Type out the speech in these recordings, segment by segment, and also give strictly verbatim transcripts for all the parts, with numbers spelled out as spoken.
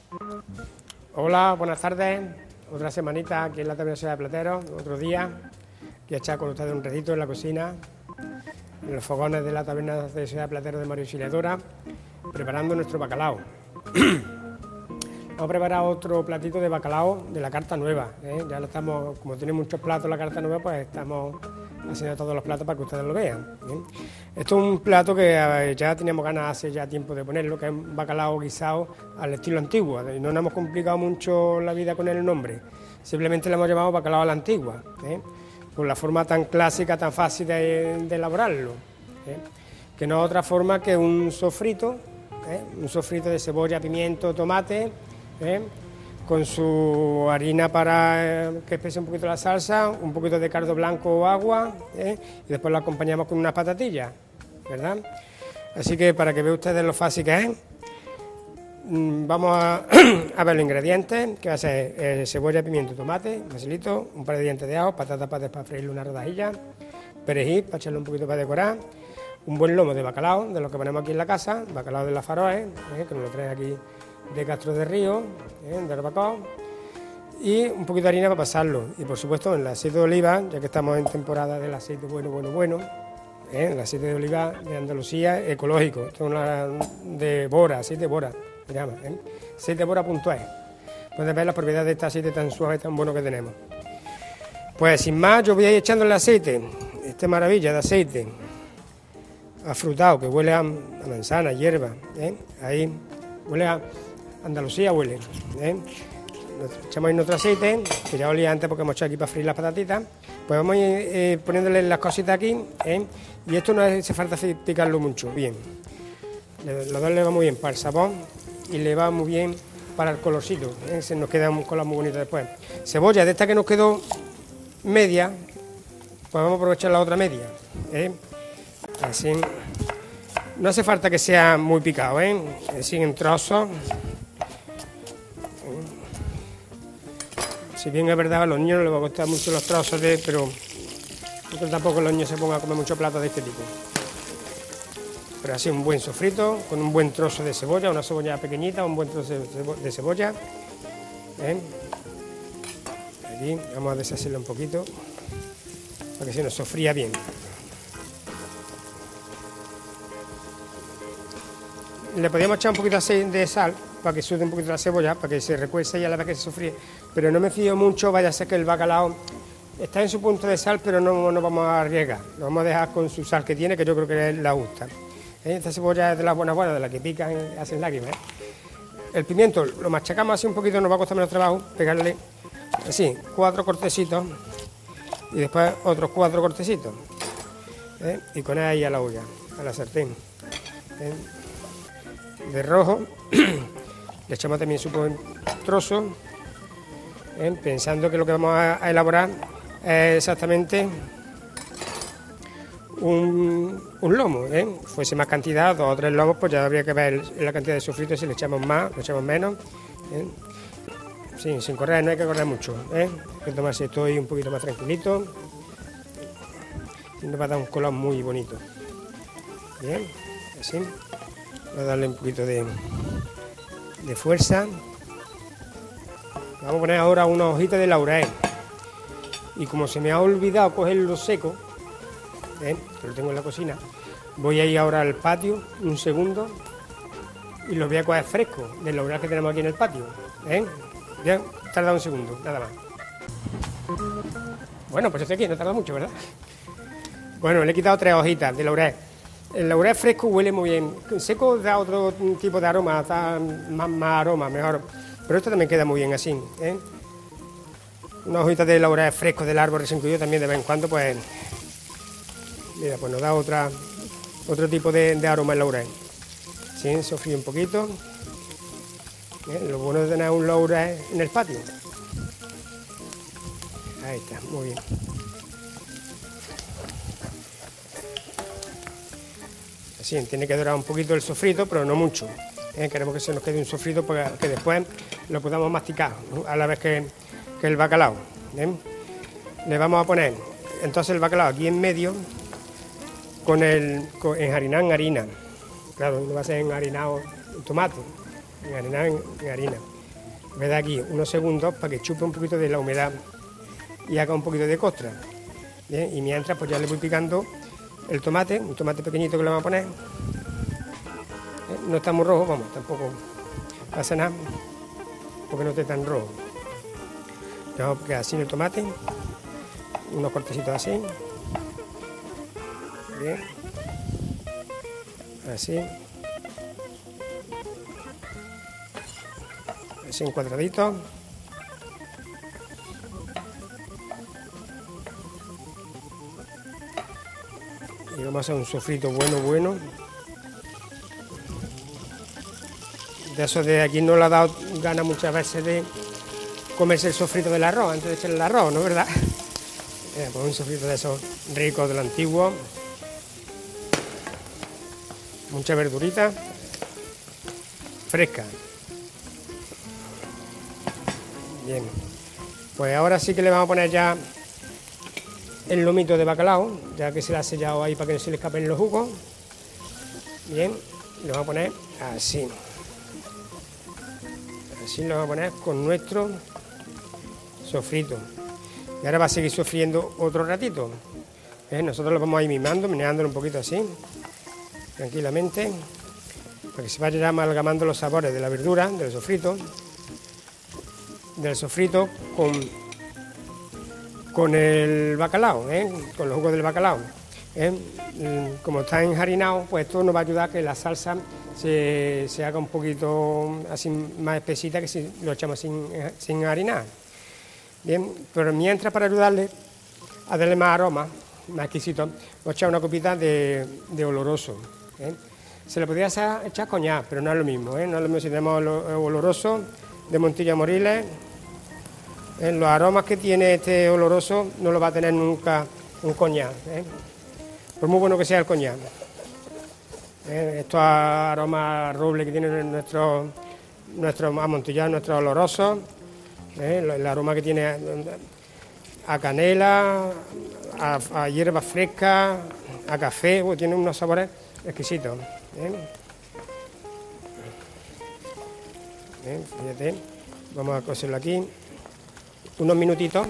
Hola, buenas tardes. Otra semanita aquí en la Taberna de Plateros, otro día. Aquí a echar con ustedes un ratito en la cocina, en los fogones de la Taberna de Ciudad de Plateros de María Auxiliadora, preparando nuestro bacalao. Vamos a preparar otro platito de bacalao de la carta nueva, ¿eh? Ya lo estamos, como tiene muchos platos la carta nueva, pues estamos haciendo todos los platos para que ustedes lo vean, ¿eh? Esto es un plato que ver, ya teníamos ganas hace ya tiempo de ponerlo, que es un bacalao guisado al estilo antiguo, y no nos hemos complicado mucho la vida con el nombre, simplemente le hemos llamado bacalao a la antigua, ¿eh? Por la forma tan clásica, tan fácil de, de elaborarlo, ¿eh? Que no es otra forma que un sofrito, ¿eh? Un sofrito de cebolla, pimiento, tomate, ¿eh? Con su harina para eh, que espese un poquito la salsa, un poquito de cardo blanco o agua, ¿eh? Y después lo acompañamos con unas patatillas, ¿verdad? Así que para que vean ustedes lo fácil que es, vamos a, a ver los ingredientes, que va a ser eh, cebolla, pimiento, tomate, basilito, un par de dientes de ajo, patata para, para freírle una rodajilla, perejil para echarle un poquito para decorar, un buen lomo de bacalao, de lo que ponemos aquí en la casa, bacalao de la Faroe, ¿eh? Que nos lo trae aquí de Castro de Río, ¿eh? De Arbacó, y un poquito de harina para pasarlo, y por supuesto en el aceite de oliva, ya que estamos en temporada del aceite bueno, bueno, bueno, ¿eh? El aceite de oliva de Andalucía ecológico, esto es una de Bora, aceite de Bora, se llama, ¿eh? aceite bora punto es, puedes ver las propiedades de este aceite tan suave, tan bueno que tenemos. Pues sin más, yo voy a ir echando el aceite, esta maravilla de aceite afrutado, que huele a, a manzana, hierba, ¿eh? Ahí huele a Andalucía, huele, ¿eh? Echamos ahí nuestro aceite, que ya olía antes porque hemos echado aquí para freír las patatitas, pues vamos a ir eh, poniéndole las cositas aquí, ¿eh? Y esto no hace falta picarlo mucho, bien, los dos le va muy bien para el sabor y le va muy bien para el colorcito, ¿eh? Se nos queda un color muy bonito después. Cebolla, de esta que nos quedó media, pues vamos a aprovechar la otra media, ¿eh? Así, no hace falta que sea muy picado, ¿eh? Así en trozos. Si bien es verdad, a los niños no les va a costar mucho los trozos, de, pero porque tampoco los niños se pongan a comer muchos platos de este tipo. Pero así un buen sofrito, con un buen trozo de cebolla, una cebolla pequeñita, un buen trozo de cebolla, ¿eh? Aquí vamos a deshacerlo un poquito, para que se nos sofría bien. Le podríamos echar un poquito de sal para que sude un poquito la cebolla, para que se recuece y a la vez que se sofríe, pero no me fío mucho, vaya a ser que el bacalao está en su punto de sal, pero no nos vamos a arriesgar, lo vamos a dejar con su sal que tiene, que yo creo que la gusta. ¿Eh? Esta cebolla es de las buenas buenas, de las que pican y hacen lágrimas, ¿eh? El pimiento lo machacamos así un poquito, nos va a costar menos trabajo pegarle así, cuatro cortecitos y después otros cuatro cortecitos, ¿eh? Y con ahí a la olla, a la sartén, ¿eh? De rojo, le echamos también su buen trozo, ¿eh? Pensando que lo que vamos a, a elaborar es exactamente un, un lomo, ¿eh? Fuese más cantidad, dos o tres lomos, pues ya habría que ver la cantidad de sofrito, si le echamos más, le echamos menos, ¿eh? Sí, sin correr, no hay que correr mucho, ¿eh? Hay que tomarse esto ahí un poquito más tranquilito y nos va a dar un color muy bonito. Bien, así. Voy a darle un poquito de, de fuerza. Vamos a poner ahora una hojita de laurel. Y como se me ha olvidado cogerlo seco, ¿eh? Que lo tengo en la cocina, voy a ir ahora al patio un segundo y lo voy a coger fresco del laurel que tenemos aquí en el patio, ¿eh? Bien, tarda un segundo, nada más. Bueno, pues estoy aquí, no tarda mucho, ¿verdad? Bueno, le he quitado tres hojitas de laurel. El laurel fresco huele muy bien, seco da otro tipo de aroma, da más, más aroma, mejor, pero esto también queda muy bien así, ¿eh? Una hojita de laurel fresco del árbol recién collido también de vez en cuando, pues, mira, pues nos da otra, otro tipo de, de aroma el laurel. Sí, sofríe un poquito, ¿eh? Lo bueno de tener un laurel en el patio. Ahí está, muy bien. Así, tiene que dorar un poquito el sofrito, pero no mucho, ¿eh? Queremos que se nos quede un sofrito para que después lo podamos masticar, ¿no? A la vez que, que el bacalao, ¿eh? Le vamos a poner entonces el bacalao aquí en medio con el con, enharinado en harina. Claro, no va a ser enharinado en tomate, enharinado en, en harina. Voy a dar aquí unos segundos para que chupe un poquito de la humedad y haga un poquito de costra. Bien, y mientras pues ya le voy picando el tomate, un tomate pequeñito que le vamos a poner. No está muy rojo, vamos, tampoco pasa nada, porque no esté tan rojo. Le vamos a picar así el tomate, unos cortecitos así. Bien, así. Así en cuadraditos. Y vamos a hacer un sofrito bueno, bueno. De eso de aquí no le ha dado ganas muchas veces de comerse el sofrito del arroz, antes de echarle el arroz, ¿no es verdad? Eh, pues un sofrito de esos ricos de lo antiguo. Mucha verdurita fresca. Bien, pues ahora sí que le vamos a poner ya el lomito de bacalao, ya que se le ha sellado ahí para que no se le escapen los jugos. Bien, le vamos a poner así. Así lo vamos a poner con nuestro sofrito. Y ahora va a seguir sofriendo otro ratito. ¿Eh? Nosotros lo vamos a ir mimando, meneándolo un poquito así, tranquilamente, para que se vaya amalgamando los sabores de la verdura, del sofrito, del sofrito con, con el bacalao, ¿eh? Con los jugos del bacalao. ¿Eh? Como está enharinado, pues esto nos va a ayudar a que la salsa se, se haga un poquito así más espesita que si lo echamos sin, sin harinar. Bien, pero mientras, para ayudarle a darle más aroma, más exquisito, voy a echar una copita de, de oloroso. ¿Eh? Se le podría echar coñac, pero no es lo mismo, ¿eh? No es lo mismo si tenemos oloroso de Montilla Moriles. ¿Eh? Los aromas que tiene este oloroso no lo va a tener nunca un coñac, ¿eh? Por muy bueno que sea el coñac. ¿Eh? Estos aromas roble que tienen nuestros nuestro amontillados, nuestros olorosos, ¿eh? El aroma que tiene a canela, a, a hierba fresca, a café, pues tiene unos sabores exquisitos. ¿Eh? ¿Eh? Fíjate, vamos a cocerlo aquí unos minutitos,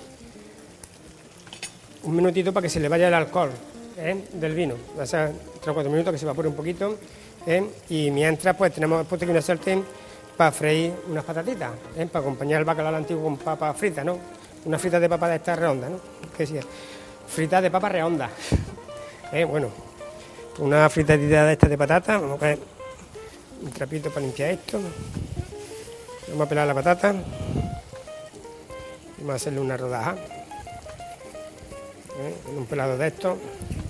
un minutito para que se le vaya el alcohol, ¿eh? Del vino, o sea, tres o cuatro minutos que se evapore un poquito, ¿eh? Y mientras pues tenemos puesto aquí una sartén para freír unas patatitas, ¿eh? Para acompañar el bacalao antiguo con papa frita, ¿no? Una frita de papa de estas redondas, ¿no? ¿Qué decía? Frita de papa redonda. ¿Eh? Bueno, una fritatita de estas de patata, vamos a poner un trapito para limpiar esto, vamos a pelar la patata, vamos a hacerle una rodaja, ¿eh? Un pelado de estos,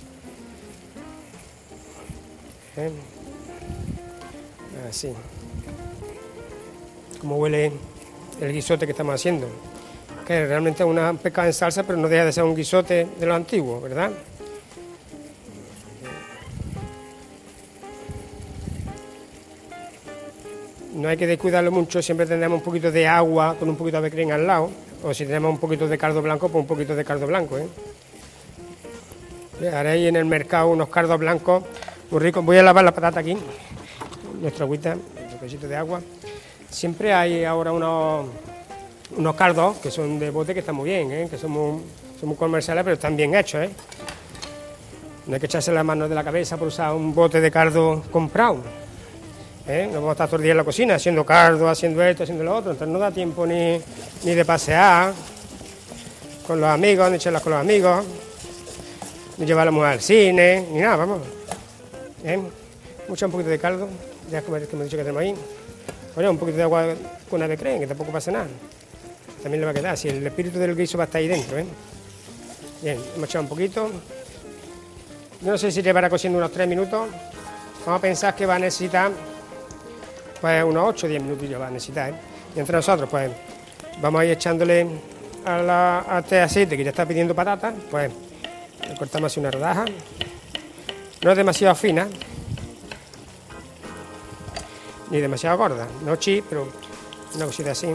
¿eh? Así, como huele el guisote que estamos haciendo, que realmente es una pescada en salsa, pero no deja de ser un guisote de lo antiguo, ¿verdad? No hay que descuidarlo mucho, siempre tendremos un poquito de agua con un poquito de crema al lado, o si tenemos un poquito de caldo blanco, pues un poquito de caldo blanco, ¿eh? Ahora hay en el mercado unos caldos blancos muy ricos. Voy a lavar la patata aquí, nuestra agüita, un poquito de agua. Siempre hay ahora unos, unos caldos que son de bote que están muy bien, ¿eh? Que son muy, son muy comerciales, pero están bien hechos, ¿eh? No hay que echarse las manos de la cabeza por usar un bote de caldo comprado. ¿Eh? No vamos a estar todo el día en la cocina haciendo caldo, haciendo esto, haciendo lo otro, entonces no da tiempo ni, ni de pasear con los amigos, ni charlar con los amigos, ni llevar a la mujer al cine, ni nada, vamos. ¿Eh? Mucho un poquito de caldo, ya como hemos dicho que tenemos ahí. Oye, un poquito de agua con ave creen, que tampoco pasa nada. También le va a quedar, si el espíritu del guiso va a estar ahí dentro, ¿eh? Bien, hemos echado un poquito. Yo no sé si llevará cociendo unos tres minutos. Vamos a pensar que va a necesitar pues unos ocho o diez minutos va a necesitar, ¿eh? Y entre nosotros pues vamos a ir echándole a, la, a este aceite que ya está pidiendo patatas, pues le cortamos así una rodaja, no es demasiado fina ni demasiado gorda, no chi, pero una cosita así.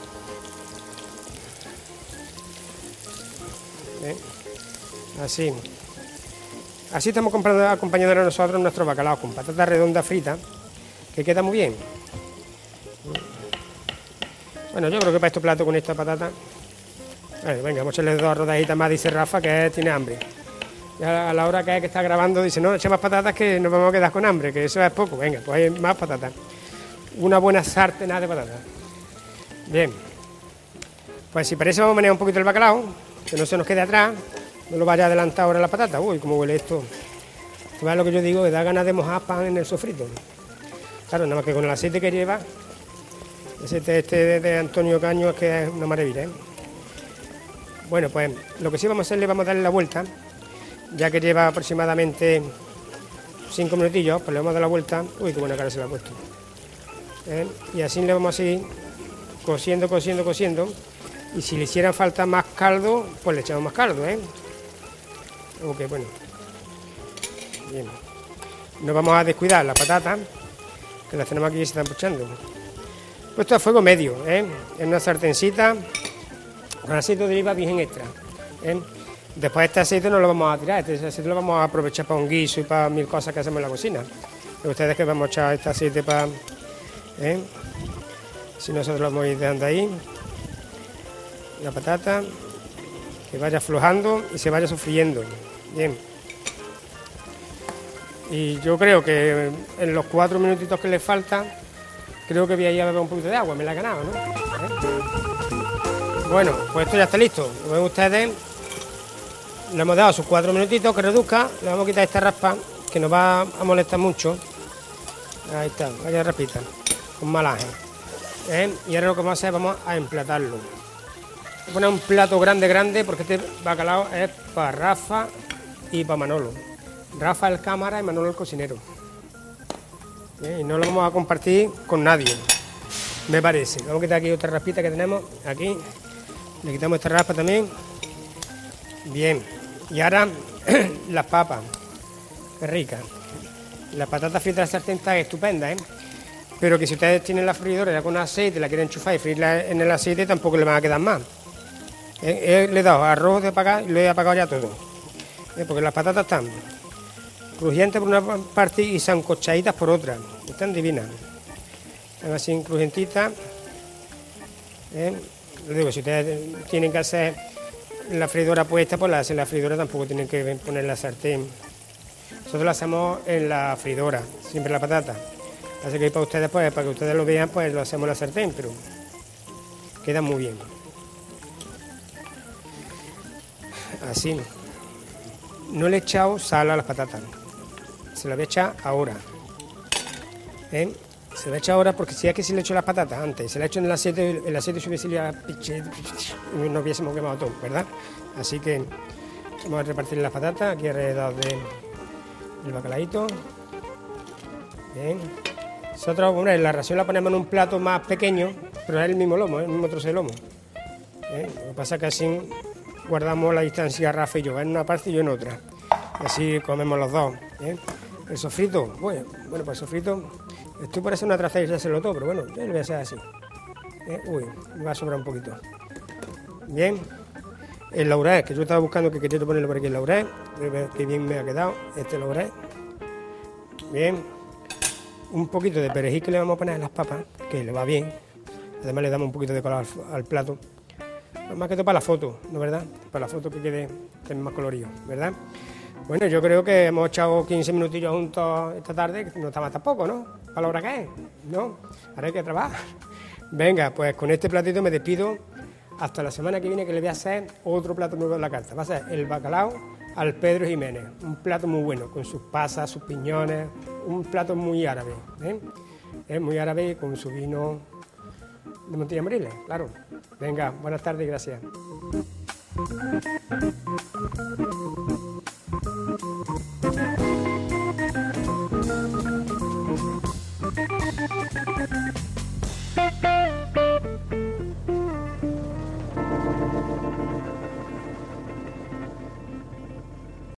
¿Eh? Así así estamos comprando, acompañando a nosotros nuestro bacalao con patatas redondas fritas, que queda muy bien. Bueno, yo creo que para este plato con esta patata... Vale, venga, vamos a echarle dos rodajitas más, dice Rafa, que tiene hambre. Y a la hora que, es que está grabando dice, no, echa más patatas que nos vamos a quedar con hambre, que eso es poco. Venga, pues hay más patatas. Una buena sartenada de patatas. Bien. Pues si parece vamos a manejar un poquito el bacalao, que no se nos quede atrás, no lo vaya a adelantar ahora la patata. Uy, cómo huele esto. ¿Tú ves lo que yo digo? Que da ganas de mojar pan en el sofrito. Claro, nada más que con el aceite que lleva, el aceite este de, de Antonio Caño es que es una maravilla, ¿eh? Bueno, pues lo que sí vamos a hacer, le vamos a darle la vuelta, ya que lleva aproximadamente cinco minutillos, pues le vamos a dar la vuelta. Uy, qué buena cara se le ha puesto. ¿Eh? Y así le vamos a seguir cociendo, cociendo, cociendo. Y si le hiciera falta más caldo, pues le echamos más caldo, ¿eh? Ok, bueno. Bien. No vamos a descuidar la patata, que las tenemos aquí y se están puchando. Puesto a fuego medio, ¿eh? En una sartencita con aceite de oliva virgen extra, ¿eh? Después este aceite no lo vamos a tirar, este aceite lo vamos a aprovechar para un guiso y para mil cosas que hacemos en la cocina. Pero ustedes que vamos a echar este aceite para... ¿eh? Si nosotros lo vamos a ir dejando ahí, la patata, que vaya aflojando y se vaya sofriendo. Bien. Y yo creo que en los cuatro minutitos que le falta, creo que voy a ir a beber un poquito de agua, me la he ganado, ¿no? ¿Eh? Bueno, pues esto ya está listo. Como ven ustedes, le hemos dado sus cuatro minutitos que reduzca, le vamos a quitar esta raspa que nos va a molestar mucho. Ahí está, vaya raspita, con malaje. ¿Eh? Y ahora lo que vamos a hacer, vamos a emplatarlo. Voy a poner un plato grande, grande, porque este bacalao es para Rafa y para Manolo. Rafa el cámara y Manolo el cocinero. ¿Eh? Y no lo vamos a compartir con nadie, me parece. Vamos a quitar aquí otra raspita que tenemos, aquí. Le quitamos esta raspa también. Bien. Y ahora las papas. Qué rica. Las patatas fritas de la sartén están estupendas, ¿eh? Pero que si ustedes tienen la freidora ya con aceite, la quieren enchufar y freírla en el aceite, tampoco le van a quedar más. Eh, eh, le he dado arroz de apagar y lo he apagado ya todo. Eh, porque las patatas están crujientes por una parte y sancochaditas por otra. Están divinas. Están así crujientitas. Eh. Les digo, si ustedes tienen que hacer la freidora puesta, pues la hacen en la freidora, tampoco tienen que poner la sartén. Nosotros la hacemos en la freidora, siempre la patata. Así que para ustedes, pues, para que ustedes lo vean, pues lo hacemos en la sartén, pero queda muy bien. Así. No le he echado sal a las patatas. Se la voy a echar ahora. ¿Eh? Se la he hecho ahora porque si es que si le echo las patatas antes, se la he hecho en el aceite, el aceite se hubiese ido a piche, y nos hubiésemos quemado todo, ¿verdad? Así que vamos a repartir las patatas aquí alrededor de, del bacalaíto. Bien. Nosotros, hombre, la ración la ponemos en un plato más pequeño, pero es el mismo lomo, ¿eh? El mismo trozo de lomo. ¿Eh? Lo que pasa es que así guardamos la distancia Rafa y yo, en una parte y yo en otra. Y así comemos los dos. ¿Eh? El sofrito, bueno, bueno, pues el sofrito... Estoy por hacer una traza y hacerlo todo, pero bueno, yo lo voy a hacer así. ¿Eh? Uy, me va a sobrar un poquito. Bien. El laurel, que yo estaba buscando, que quería ponerlo por aquí el laurel. Que bien me ha quedado este laurel. Bien. Un poquito de perejil que le vamos a poner a las papas, que le va bien. Además le damos un poquito de color al, al plato. Más que todo para la foto, ¿no verdad? Para la foto que quede más colorido, ¿verdad? Bueno, yo creo que hemos echado quince minutillos juntos esta tarde, que no está más tampoco, ¿no? Para la hora que es, ¿no? Ahora hay que trabajar. Venga, pues con este platito me despido hasta la semana que viene, que le voy a hacer otro plato nuevo en la carta. Va a ser el bacalao al Pedro Jiménez, un plato muy bueno, con sus pasas, sus piñones, un plato muy árabe, ¿eh? Es muy árabe con su vino de Montilla Moriles, claro. Venga, buenas tardes y gracias.